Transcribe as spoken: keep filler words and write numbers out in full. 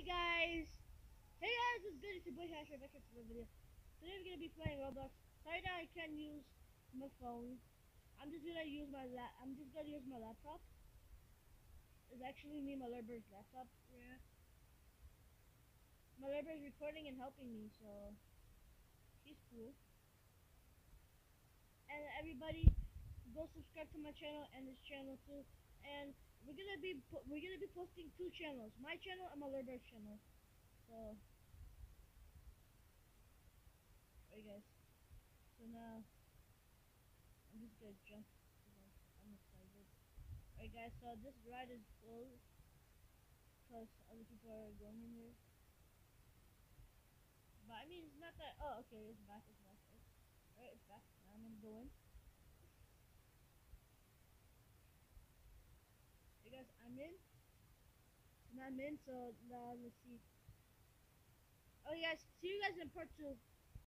guys! Hey guys, what's good? It's your boy Hasher back to the video. Today we're gonna be playing Roblox. Sorry that I can't use my phone. I'm just gonna use my lap. I'm just gonna use my laptop. It's actually me, my Lerber's laptop. Yeah. My Lerber's recording and helping me, so he's cool. And everybody, go subscribe to my channel and this channel too. And we're gonna be we're gonna be posting two channels, my channel and my Lerber's channel. So, alright guys. So now I'm just gonna jump because I'm excited. Alright guys, so this ride is closed because other people are going in here. But I mean, it's not that. Oh, okay, it's back. It's back. Alright, it's back. Now I'm gonna go in. Hey guys, I'm in. And I'm in. So now let's see. Oh, you guys, see you guys in part two.